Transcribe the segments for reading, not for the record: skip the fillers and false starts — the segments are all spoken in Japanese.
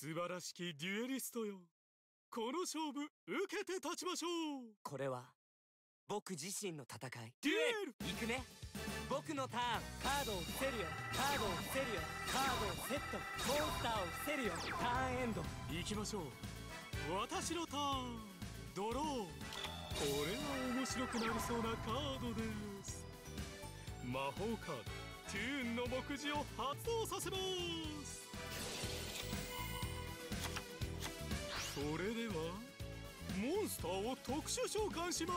素晴らしきデュエリストよ。この勝負受けて立ちましょう。 これは僕自身の戦い。 デュエル行くね。僕のターン。カードを伏せるよ。カードを伏せるよ。カードをセット。モンスターを伏せるよ。ターンエンド。 行きましょう。私のターン。ドロー。これは面白くなりそうなカードです。魔法カードトゥーンの目次を発動させます。それではモンスターを特殊召喚します。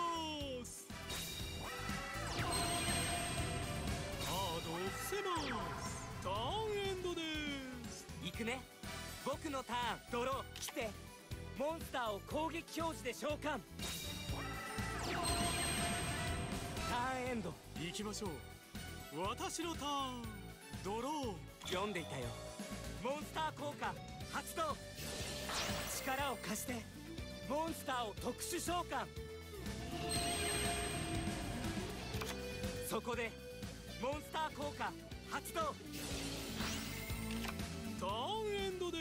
カードを伏せます。ターンエンドです。 行くね。僕のターン。ドロー。来て。モンスターを攻撃表示で召喚。ターンエンド。 行きましょう。私のターン。ドロー。 読んでいたよ。モンスター効果発動。力を貸してモンスターを特殊召喚。そこでモンスター効果発動。 ターンエンドです。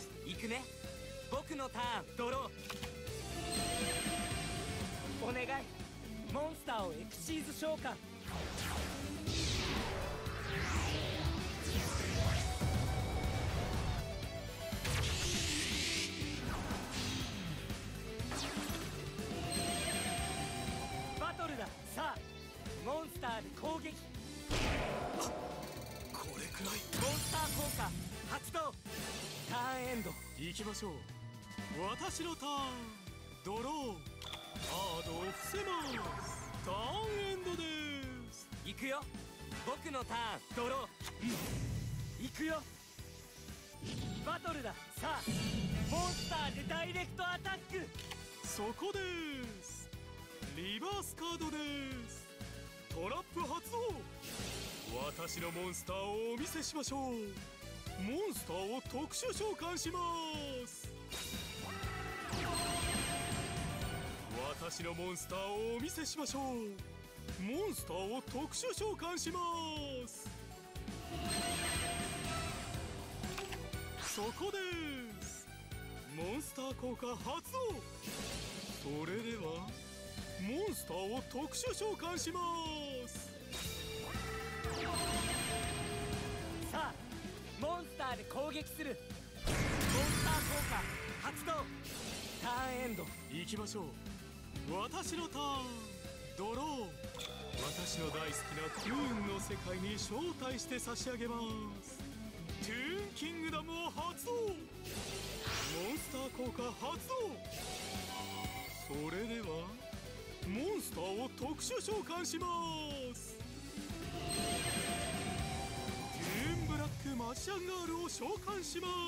行くね。僕のターン。ドロー。お願い。モンスターをエクシーズ召喚。バトルだ。さあモンスターで攻撃。 これくらい。 モンスター効果発動。ターンエンド。 行きましょう。私のターン。ドロー。カードを伏せます。ターンエンドです。 行くよ。僕のターン。ドロー。行くよ。バトルだ。さあモンスターでダイレクトアタック。 そこです。リバースカードです。トラップ発動。私のモンスターをお見せしましょう。モンスターを特殊召喚します。私のモンスターをお見せしましょう。モンスターを特殊召喚します。そこです。モンスター効果発動。それではモンスターを特殊召喚します。 さあモンスターで攻撃する。モンスター効果発動。ターンエンド。 行きましょう。私のターン。ドロー。私の大好きなトゥーンの世界に招待して差し上げます。トゥーンキングダムを発動。モンスター効果発動。それではモンスターを特殊召喚します。トゥーンブラックマジシャンガールを召喚します。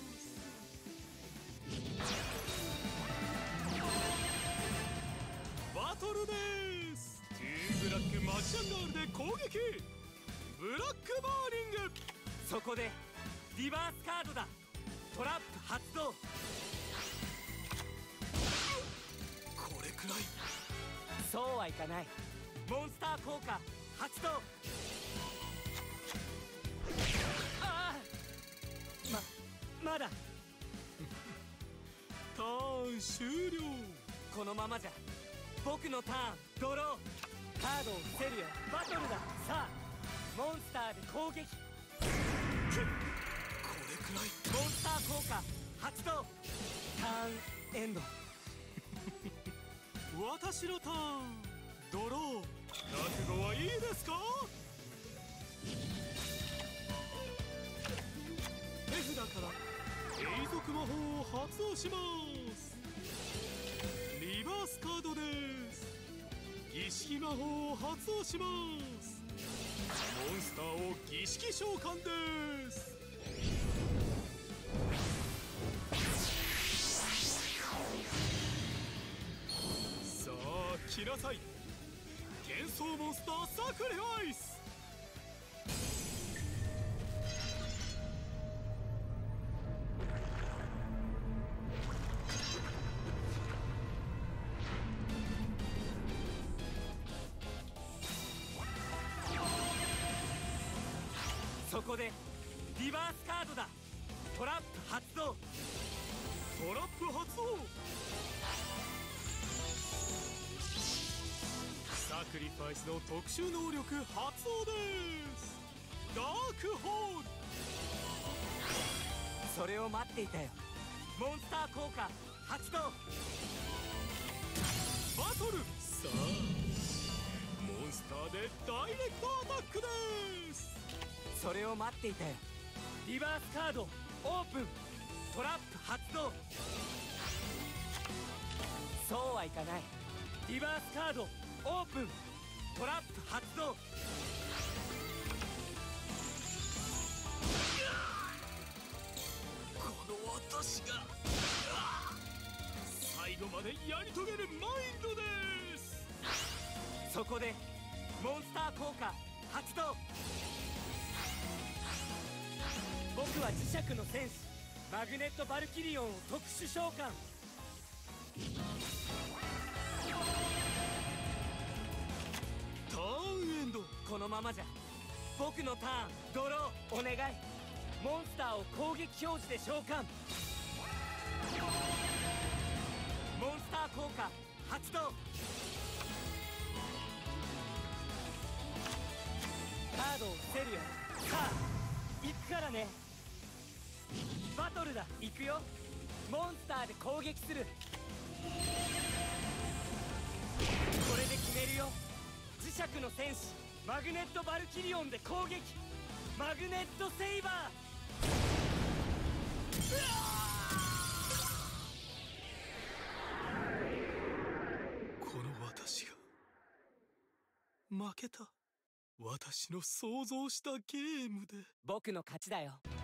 バトルです。トゥーンブラックマジシャンガールで攻撃。ブラックバーニング。 そこでリバースカードだ。トラップ発動。 これくらい。 そうはいかない。モンスター効果発動。ああまだターン終了。 このままじゃ僕のターン。ドロー。カードを伏せるよ。バトルだ。さあモンスターで攻撃。 これくらい。 モンスター効果発動。ターンエンド。 私のターン。ドロー。覚悟はいいですか。手札から永続魔法を発動します。リバースカードです。儀式魔法を発動します。モンスターを儀式召喚です。さあ来なさい。幻想モンスターサクリファイス。 そこでリバースカードだ。 トラップ発動。 トラップ発動。サクリファイスの特殊能力発動です。ダークホール。 それを待っていたよ。モンスター効果発動。 バトル。さあモンスターでダイレクトアタックです。 それを待っていたよ。リバースカードオープン。トラップ発動。そうはいかない。リバースカードオープン。トラップ発動。 この私が最後までやり遂げるマインドです。 そこでモンスター効果発動。僕は磁石の戦士マグネットバルキリオンを特殊召喚。 ターンエンド。 このままじゃ僕のターン。ドローお願い。モンスターを攻撃表示で召喚。モンスター効果発動。カードを伏せるよ。さあ行くからね。バトルだ。行くよ。モンスターで攻撃する。これで決めるよ。磁石の戦士マグネットバルキリオンで攻撃。マグネットセイバー。 この私が負けた。私の想像したゲームで。 僕の勝ちだよ。